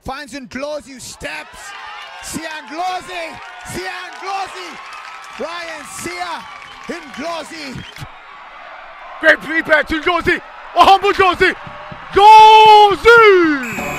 Finds Ndlozi, steps. Siya Ndlozi. Siya Ndlozi. Ryan Siya Ndlozi. Great feedback to Ndlozi. A humble Ndlozi. Ndlozi!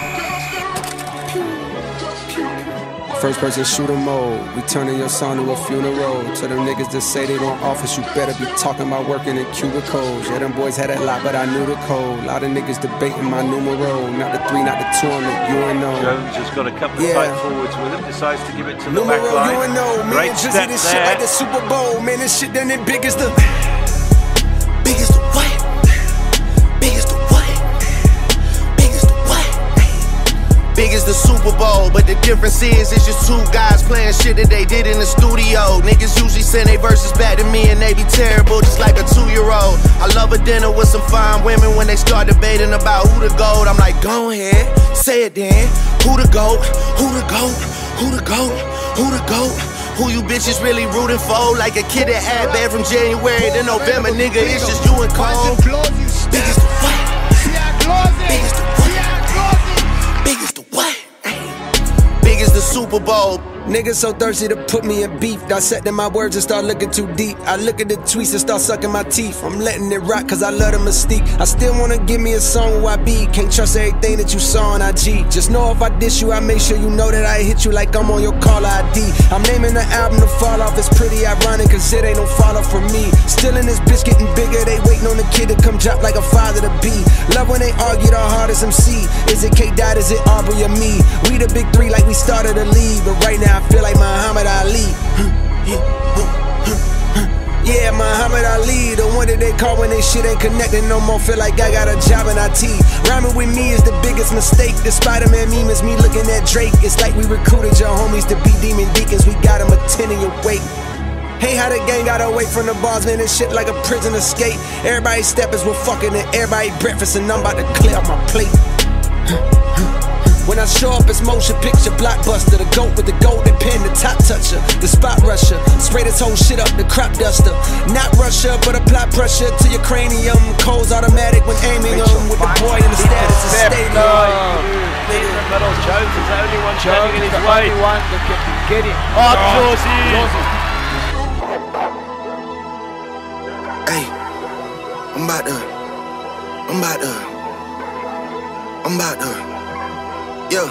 First person shooter mode, we turning your son to a funeral. To them niggas that say they want office, you better be talking about working in cubicles. Yeah, them boys had a lot, but I knew the code. A lot of niggas debating my numero. Not the 3, not the 2, I'm the UNO. Jones has got a couple of tight forwards with him, decides to give it to the numero back line. UNO, man, Great step this there. shit like the Super Bowl. Man, this shit done it big as the... Big as the what? Big as the what? Big as the what? Big as the Super Bowl, but the difference is it's just two guys playing shit that they did in the studio. Niggas usually send their verses back to me and they be terrible, just like a 2-year-old. I love a dinner with some fine women. When they start debating about who the GOAT, I'm like, go ahead, say it then. Who the GOAT? Who the GOAT? Who the GOAT? Who the GOAT? Who you bitches really rooting for? Like a kid that had bad from January to November, nigga, it's just you and Cole. Big as the what? Big as the what? Big as the what? Big as the Super Bowl. Niggas so thirsty to put me in beef. Dissecting my words and start looking too deep. I look at the tweets and start sucking my teeth. I'm letting it rock cause I love the mystique. I still wanna give me a song where I be. Can't trust everything that you saw on IG. Just know if I diss you, I make sure you know that I hit you like I'm on your caller ID. I'm naming the album to fall off. It's pretty ironic cause it ain't no fall off for me. Still in this bitch getting bigger. They waiting on the kid to come drop like a father to be. Love when they argue the hardest MC. Is it K-Dot, is it Aubrey or me? We the big three like we started a league. But right now I feel like Muhammad Ali. Yeah, Muhammad Ali, the one that they call when they shit ain't connecting no more. Feel like I got a job in IT. Rhyming with me is the biggest mistake. The Spider-Man meme is me looking at Drake. It's like we recruited your homies to be demon deacons. We got them attending your wake. Hey, how the gang got away from the bars, man, this shit like a prison escape. Everybody steppers with fucking and everybody breakfast, and I'm about to clear up my plate. When I show up, it's motion picture blockbuster. The GOAT with the golden pen, the top toucher, the spot rusher. Spray this whole shit up, the crop duster. Not Russia, but apply pressure to your cranium. Cold's automatic when aiming them. With the boy in the status of stadium. In the middle, Jones is the only one standing in his way. One that can get him. Oh, Ndlozi! Hey, I'm about to. Yeah.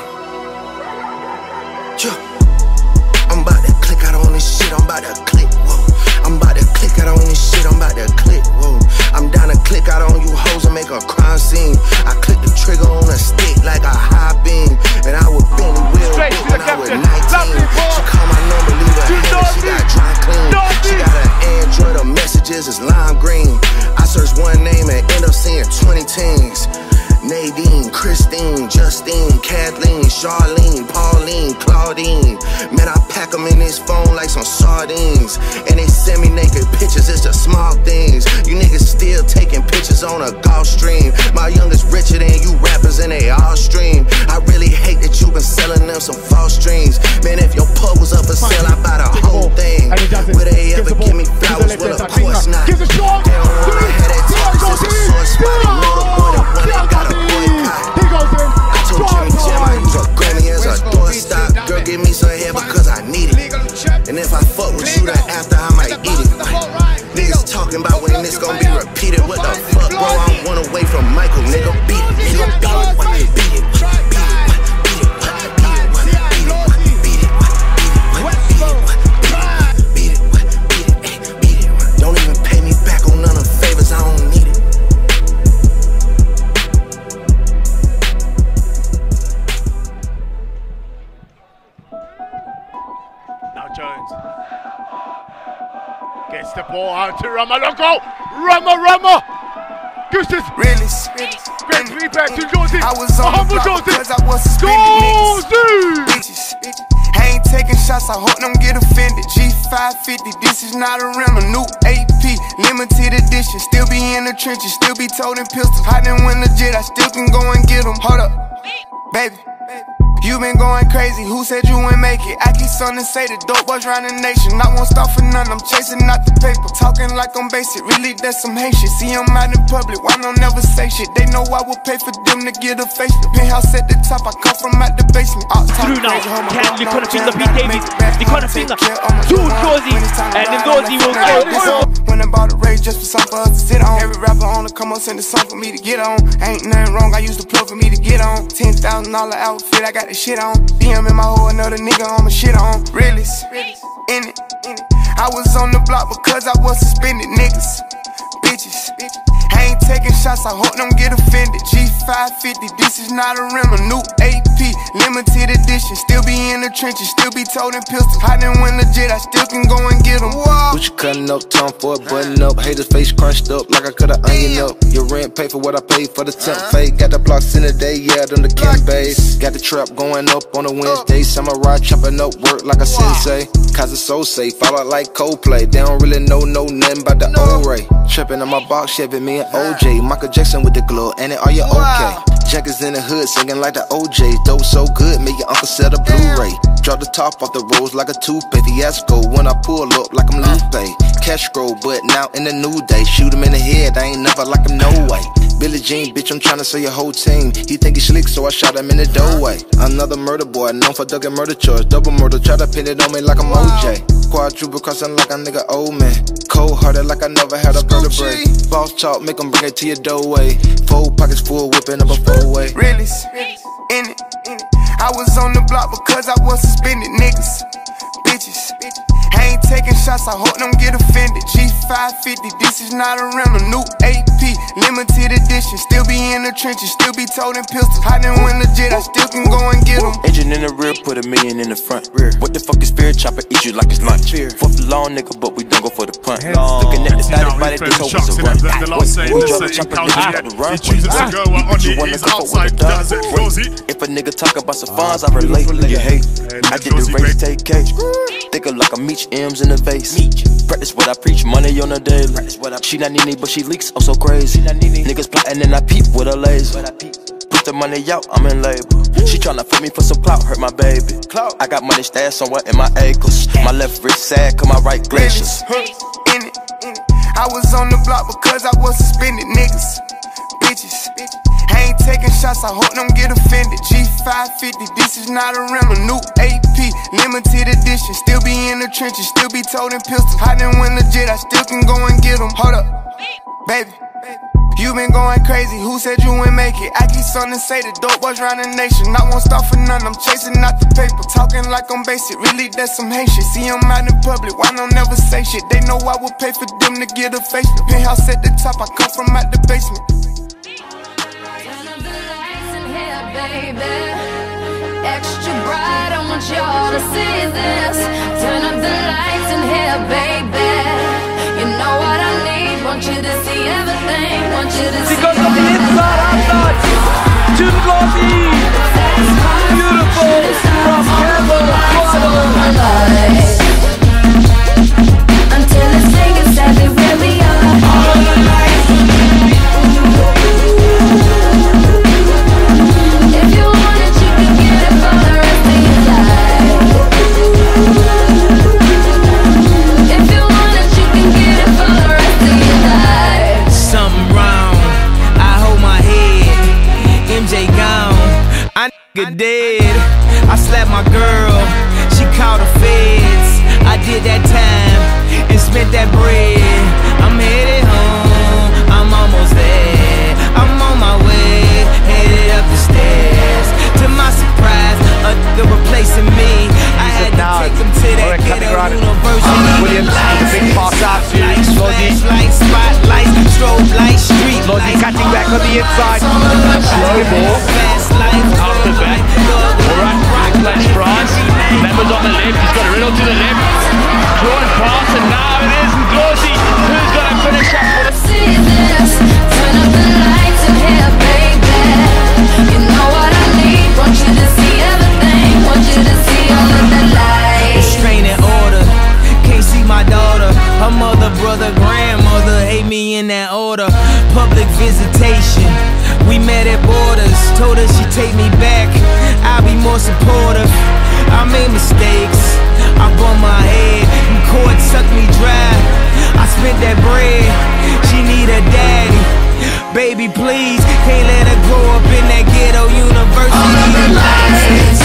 I'm about to click out on this shit, I'm about to click, whoa. I'm about to click out on this shit, I'm about to click, whoa. I'm down to click out on you hoes and make a crime scene. I click the trigger on a stick like a high beam. And I would bend the wheel when I was 19. She called my number, leave her hand, she got dry clean. She got an Android, her messages is lime green. I searched one name and end up seeing 20 teens. Nadine, Christine, Justine, Kathleen, Charlene, Pauline, Claudine. Man, I pack them in this phone like some sardines. And they send me naked pictures, it's the small things. You niggas still taking pictures on a golf stream. My youngest richer than you rappers and they all stream. I really hate that you been selling them some false dreams. Man, if your pub was up for sale, I buy the whole thing. Would they ever give me flowers? Well, of course not. They don't wanna have that talk, cause it's a sore spot. They know the boy that won it got a I told Jimmy Jam I use a Grammy as a doorstop. Girl, give me some hair because I need it. And if I fuck with you, then after I might eat it. Niggas talking about when this gon' be repeated. What the fuck, bro? I'm one away from Michael, nigga. Beat it, nigga. Beat it, beat it. Don't even pay me back on none of the favors, I don't need it. Now Jones gets the ball out to Rama. Look out! Rama! Gustis! Really? Great feedback to Ndlozi. I was on the block because I was suspended. Bitches. I ain't taking shots, I hope them get offended. G550, this is not a rental. New AP, limited edition. Still be in the trenches, still be toting pistols. Hiding when legit, I still can go and get them. Hold up, baby. You been going crazy, who said you wouldn't make it? I keep something to say, the dope boys round the nation. I won't stop for none, I'm chasing out the paper. Talking like I'm basic, really that's some hate shit. See I'm out in public, why don't never say shit? They know I will pay for them to get a face. The penthouse at the top, I come from out the basement. Through now, Cam, du kan finna Pete Davis. Du kan finna Too Glosy, and then Glosy will go. When I bought a race just for something for us to sit on. Every rapper on the come up, send a song for me to get on. Ain't nothing wrong, I used to plug for me to get on. $10,000 outfit, I got the shit on. DM in my hole, another nigga on my shit on. Realist, in it. I was on the block because I was suspended, niggas. Bitches, I ain't taking shots, I hope don't get offended. G550, this is not a rental. New AP, limited edition. Still be in the trenches, still be toting pistols. I didn't win legit, I still can go and get them. What you cutting up, tongue for a button up. Haters face crunched up like I cut an onion up. Your rent pay for what I paid for the temp fade. Got the blocks in the day, yeah, them the Kim bays. Got the trap going up on a Wednesday. Samurai chopping up work like a sensei. Cause it's so safe, fall out like Coldplay. They don't really know nothing about the O-Ray. Tripping on my box, Chevy, me and OJ. Michael Jackson with the glove, and it are you okay? Jackets in the hood, singing like the OJ. Dope so good, make your uncle sell the Blu-ray. Drop the top off the rolls like a toothpaste. Fiasco when I pull up like I'm Lupe. Cash scroll, but now in the new day. Shoot him in the head, I ain't never like him, no way. Billie Jean, bitch, I'm tryna sell your whole team. He think he slick, so I shot him in the doorway. Another murder boy, known for ducking murder charge. Double murder, try to pin it on me like I'm OJ. Quadruple crossing like a nigga old man. Cold hearted like I never had a vertebrae. Boss talk, make them bring it to your doorway. 4 pockets full, whipping up a 4-way. Realist, in it. I was on the block because I was suspended, niggas. Bitches, I ain't taking shots, I hope don't get offended. G550, this is not a rental. New AP, limited edition. Still be in the trenches, still be toting pistols. I didn't win legit, I still can go and get them. Agent in the rear, put $1 million in the front. What the fuck is fear? Chopper eat you like it's lunch. Fuck the long nigga, but we don't go for the punt. Looking at the static body, this hoe was a run. We drove the chopper, nigga, the run. You wanna go for the done? If a nigga talk about some funds, I relate. You hate. I did the race, take case. Think of like a Meech M's in a vase. Practice what I preach, money on a daily. She not Nene, but she leaks, I'm so crazy. Niggas plotting and I peep with a laser. Put the money out, I'm in labor. She tryna fuck me for some clout, hurt my baby. I got money stashed somewhere in my ankles. My left wrist sad, cause my right glaciers. In it. I was on the block because I was suspended, niggas. Bitches, I ain't taking shots, I hope don't get offended. G550, this is not a rental. New AP, limited edition. Still be in the trenches, still be toting pistols. I didn't win legit, I still can go and get them. Hold up, baby. You been going crazy, who said you wouldn't make it? I keep something to say, the dope boys round the nation. I won't stop for none, I'm chasing out the paper. Talking like I'm basic, really that's some hate shit. See I'm out in public, why don't never say shit? They know I would pay for them to get a face. The penthouse at the top, I come from out the basement. Baby, extra bright, I want y'all to see this. Turn up the lights in here, baby. You know what I need, want you to see everything. Want you to see Because of the inside, outside. Too Glosy. Beautiful from Campbell, until it's saying exactly where we are. All the lights. Dead. I slapped my girl, she called the feds. I did that time and spent that bread. I'm headed home, I'm almost there. I'm on my way, headed up the stairs. To my surprise, a nigga replacing me. I had to take him to that ghetto university. Williams, the big pass out to Glosy. Spotlights, strobe light, street Glosy catching back on the inside. Slow ball. Off the back. Alright, backlash France. Members on the left. He's got a riddle to the left. Drawn pass, and now it is Glosy who's going to finish up. suck me dry. I spent that bread, she need a daddy. Baby, please, can't let her grow up in that ghetto university.